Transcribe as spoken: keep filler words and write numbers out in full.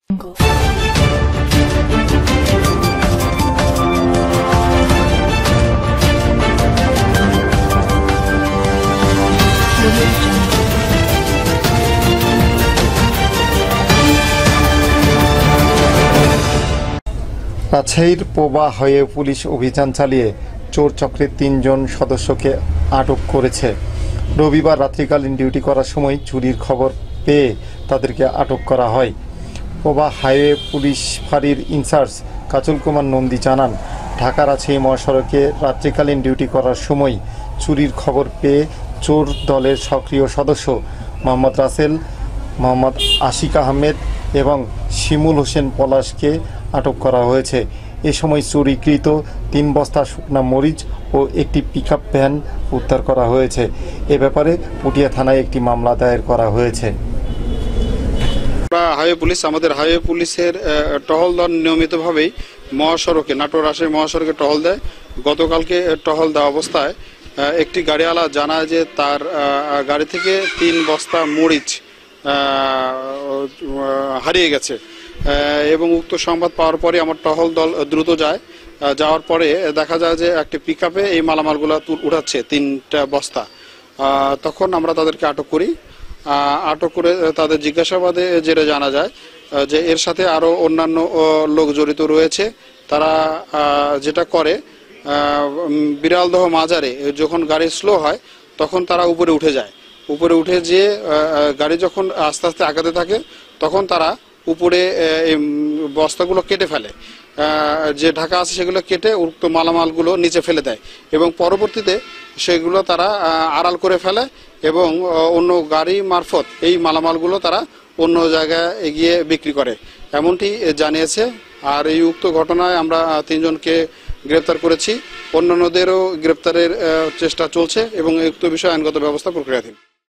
রাজশাহীর পোবা হয়ে পুলিশ অভিযান চালিয়ে চোর চক্রের তিনজন সদস্যকে আটক করেছে। রবিবার রাত্রিকালীন ডিউটি করার সময় চুরির খবর পেয়ে তাদেরকে আটক করা হয়। পোবা হাইওয়ে পুলিশ ফাঁড়ির ইনচার্জ কাজল কুমার নন্দী জানান, ঢাকা রাজশাহী মহাসড়কে রাত্রিকালীন ডিউটি করার সময় চুরির খবর পেয়ে চোর দলের সক্রিয় সদস্য মোহাম্মদ রাসেল, মোহাম্মদ আশিক আহমেদ এবং শিমুল হোসেন পলাশকে আটক করা হয়েছে। এ সময় চুরিকৃত তিন বস্তা শুকনা মরিচ ও একটি পিকআপ ভ্যান উদ্ধার করা হয়েছে। এ ব্যাপারে পুটিয়া থানায় একটি মামলা দায়ের করা হয়েছে। হাইওয়ে পুলিশ আমাদের হাইওয়ে পুলিশের টহল দল নিয়মিতভাবেই মহাসড়কে নাটোর রাজশাহী মহাসড়কে টহল দেয়। গতকালকে টহল দেওয়া অবস্থায় একটি গাড়িওয়ালা জানায় যে তার গাড়ি থেকে তিন বস্তা মরিচ হারিয়ে গেছে এবং উক্ত সংবাদ পাওয়ার পরে আমার টহল দল দ্রুত যায়। যাওয়ার পরে দেখা যায় যে একটি পিকআপে এই মালামালগুলো উঠাচ্ছে তিনটা বস্তা। তখন আমরা তাদেরকে আটক করি। আটক করে তাদের জিজ্ঞাসাবাদে যেটা জানা যায় যে এর সাথে আরো অন্যান্য লোক জড়িত রয়েছে। তারা যেটা করে, বিড়ালদহ মাজারে যখন গাড়ি স্লো হয় তখন তারা উপরে উঠে যায়। উপরে উঠে যেয়ে গাড়ি যখন আস্তে আস্তে আগাতে থাকে তখন তারা উপরে এই বস্তাগুলো কেটে ফেলে, যে ঢাকা আছে সেগুলো কেটে উক্ত মালামালগুলো নিচে ফেলে দেয় এবং পরবর্তীতে সেগুলো তারা আড়াল করে ফেলে এবং অন্য গাড়ি মারফত এই মালামালগুলো তারা অন্য জায়গায় এগিয়ে বিক্রি করে, এমনটি জানিয়েছে। আর এই উক্ত ঘটনায় আমরা তিনজনকে গ্রেপ্তার করেছি, অন্যান্যদেরও গ্রেপ্তারের চেষ্টা চলছে এবং এই উক্ত বিষয়ে আইনগত ব্যবস্থা প্রক্রিয়াধীন।